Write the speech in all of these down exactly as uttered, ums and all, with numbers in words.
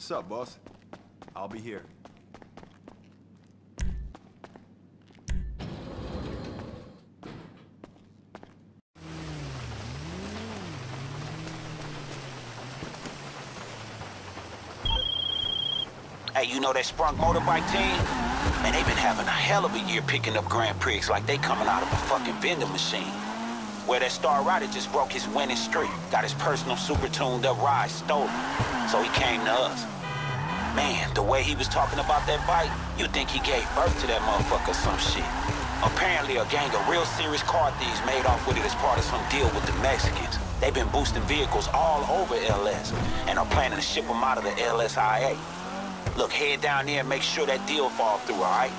What's up, boss? I'll be here. Hey, you know that Sprunk motorbike team? Man, they've been having a hell of a year picking up Grand Prix like they coming out of a fucking vending machine. Where that Star Rider just broke his winning streak, got his personal super tuned up ride stolen, so he came to us. Man, the way he was talking about that bike, you'd think he gave birth to that motherfucker or some shit. Apparently a gang of real serious car thieves made off with it as part of some deal with the Mexicans. They've been boosting vehicles all over L S and are planning to ship them out of the L S I A. Look, head down there and make sure that deal fall through, all right?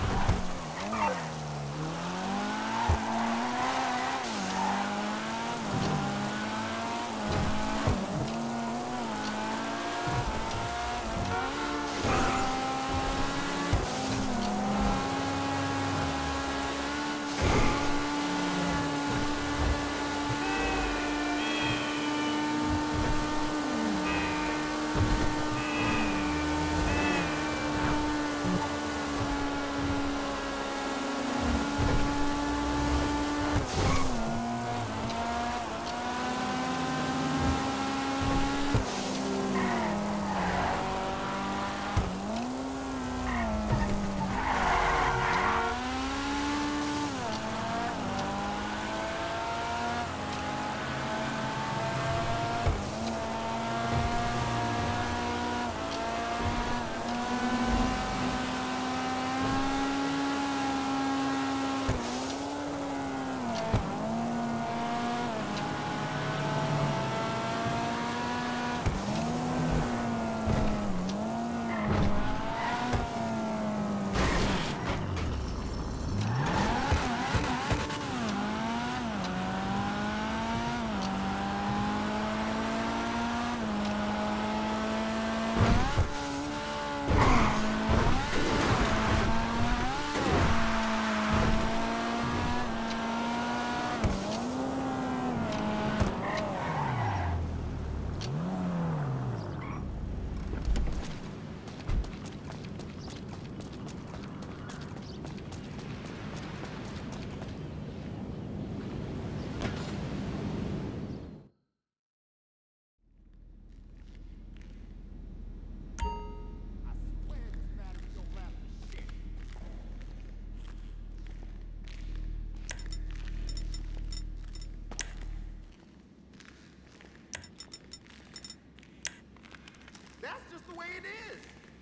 That's just the way it is.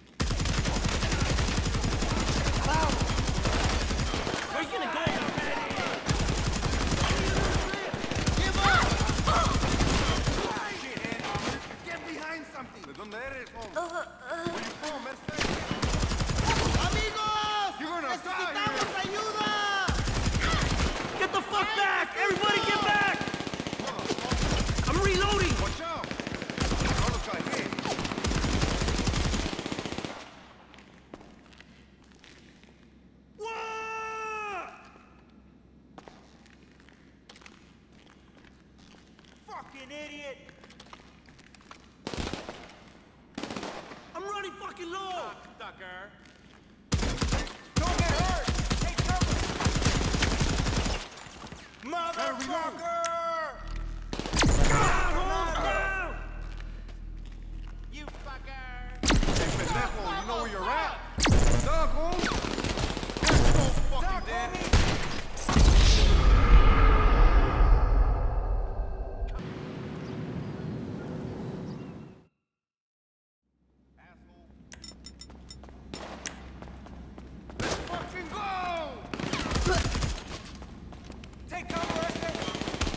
Where you gonna go? Give up! Get behind something. ¿De dónde eres, hombre? Where you from, Mercedes? Amigos! You're gonna die ¡Necesitamos ayuda! Get the fuck back! Everybody get back! I'm reloading! Watch out! No los cagué. Fucking idiot! I'm running fucking low! Sucker! Don't get hurt! Take cover! Motherfucker! Down! Hold down! You fucker! Hey, pendejo, you know where you're at? Doug, home? You're so fucking dead. Fucking go! Take cover, Esther!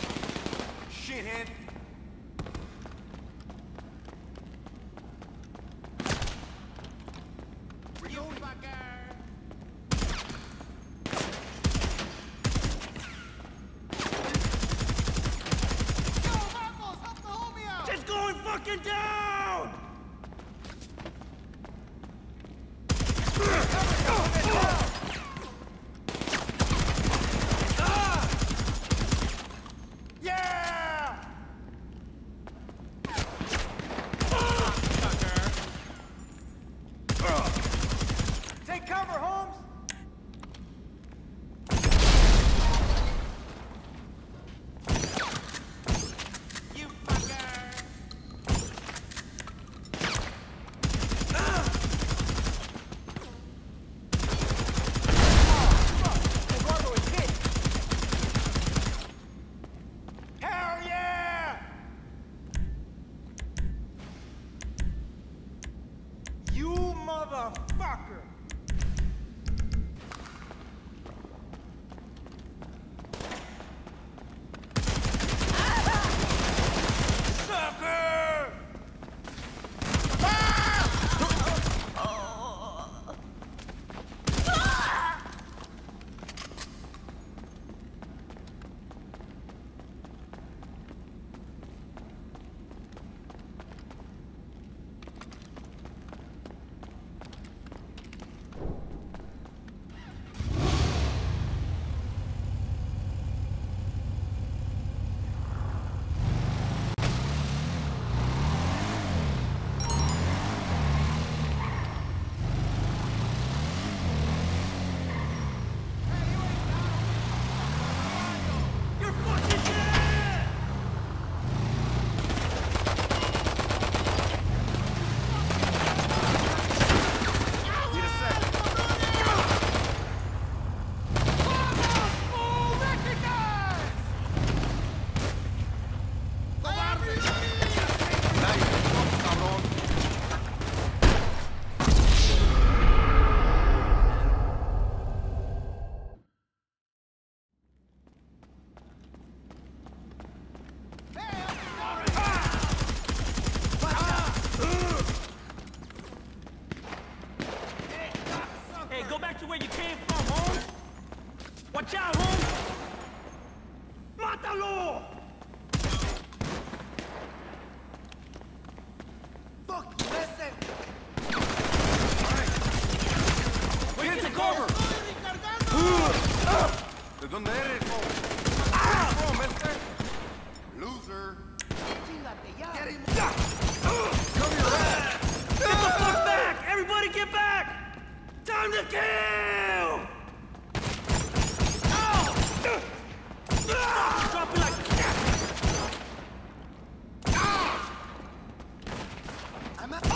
¡Mátalo! Fuck, listen. Get to cover! ¡Estoy recargando! ¿De dónde eres? Where you from, mister? Loser. Chíngate ya. Get him. Cover your ass! Get the fuck back! Everybody get back! Time to kill! Drop it like I'm out.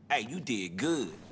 Hey, you did good.